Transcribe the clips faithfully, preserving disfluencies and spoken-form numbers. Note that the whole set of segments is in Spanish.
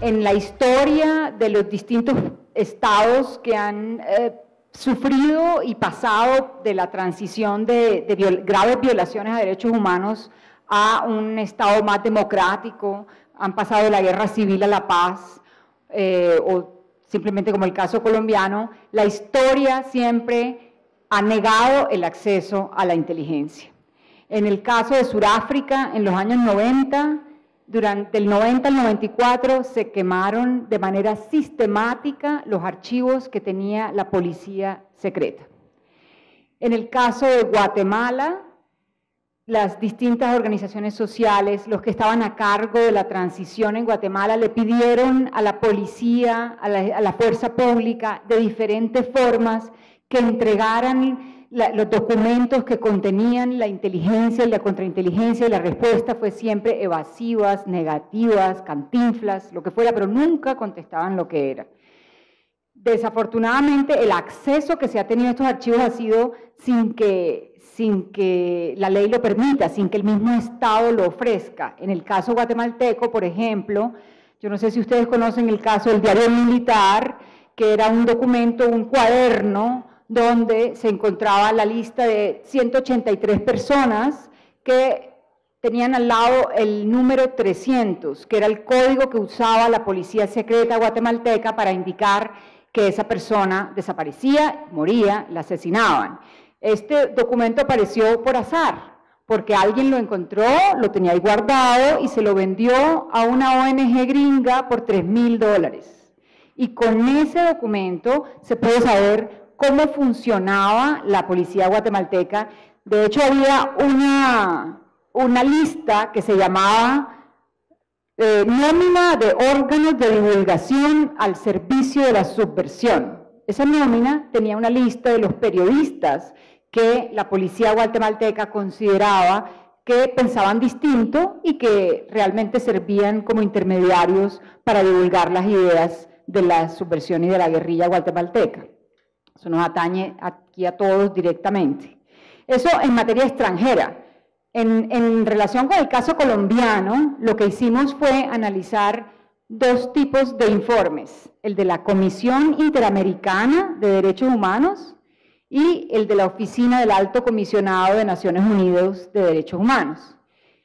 en la historia de los distintos estados que han eh, sufrido y pasado de la transición de, de viol- graves violaciones a derechos humanos a un estado más democrático, han pasado de la guerra civil a la paz, eh, o simplemente como el caso colombiano, la historia siempre ha negado el acceso a la inteligencia. En el caso de Sudáfrica, en los años noventa, durante el noventa al noventa y cuatro, se quemaron de manera sistemática los archivos que tenía la policía secreta. En el caso de Guatemala, las distintas organizaciones sociales, los que estaban a cargo de la transición en Guatemala, le pidieron a la policía, a la, a la fuerza pública, de diferentes formas, que entregaran la, los documentos que contenían la inteligencia y la contrainteligencia, y la respuesta fue siempre evasivas, negativas, cantinflas, lo que fuera, pero nunca contestaban lo que era. Desafortunadamente, el acceso que se ha tenido a estos archivos ha sido sin que sin que la ley lo permita, sin que el mismo Estado lo ofrezca. En el caso guatemalteco, por ejemplo, yo no sé si ustedes conocen el caso del diario militar, que era un documento, un cuaderno, donde se encontraba la lista de ciento ochenta y tres personas que tenían al lado el número trescientos, que era el código que usaba la policía secreta guatemalteca para indicar que esa persona desaparecía, moría, la asesinaban. Este documento apareció por azar, porque alguien lo encontró, lo tenía ahí guardado y se lo vendió a una O N G gringa por tres mil dólares. Y con ese documento se puede saber cómo funcionaba la policía guatemalteca. De hecho, había una, una lista que se llamaba eh, nómina de órganos de divulgación al servicio de la subversión. Esa nómina tenía una lista de los periodistas que la policía guatemalteca consideraba que pensaban distinto y que realmente servían como intermediarios para divulgar las ideas de la subversión y de la guerrilla guatemalteca. Eso nos atañe aquí a todos directamente. Eso en materia extranjera. En, en relación con el caso colombiano, lo que hicimos fue analizar dos tipos de informes, el de la Comisión Interamericana de Derechos Humanos y el de la Oficina del Alto Comisionado de Naciones Unidas de Derechos Humanos.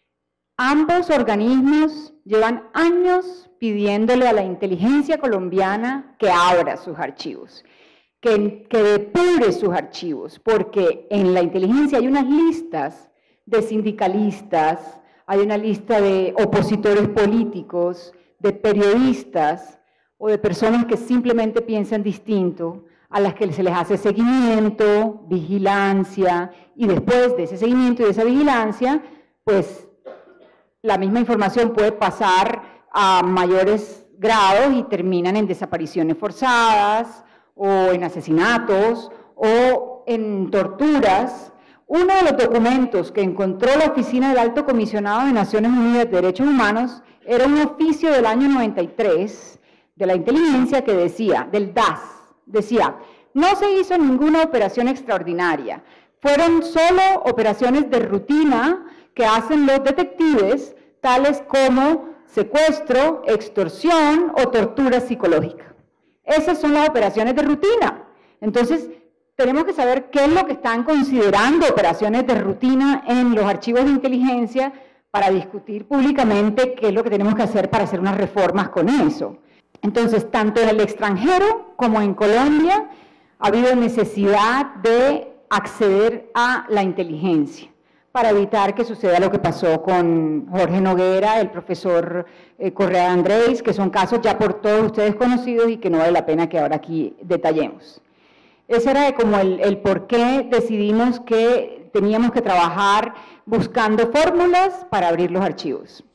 Ambos organismos llevan años pidiéndole a la inteligencia colombiana que abra sus archivos, que, que depure sus archivos, porque en la inteligencia hay unas listas de sindicalistas, hay una lista de opositores políticos, de periodistas o de personas que simplemente piensan distinto, a las que se les hace seguimiento, vigilancia, y después de ese seguimiento y de esa vigilancia, pues la misma información puede pasar a mayores grados y terminan en desapariciones forzadas, o en asesinatos, o en torturas. Uno de los documentos que encontró la Oficina del Alto Comisionado de Naciones Unidas de Derechos Humanos era un oficio del año noventa y tres de la inteligencia que decía, del D A S, decía, no se hizo ninguna operación extraordinaria, fueron solo operaciones de rutina que hacen los detectives, tales como secuestro, extorsión o tortura psicológica. Esas son las operaciones de rutina. Entonces, tenemos que saber qué es lo que están considerando operaciones de rutina en los archivos de inteligencia para discutir públicamente qué es lo que tenemos que hacer para hacer unas reformas con eso. Entonces, tanto en el extranjero como en Colombia ha habido necesidad de acceder a la inteligencia para evitar que suceda lo que pasó con Jorge Noguera, el profesor eh, Correa de Andrés, que son casos ya por todos ustedes conocidos y que no vale la pena que ahora aquí detallemos. Ese era como el, el por qué decidimos que teníamos que trabajar buscando fórmulas para abrir los archivos.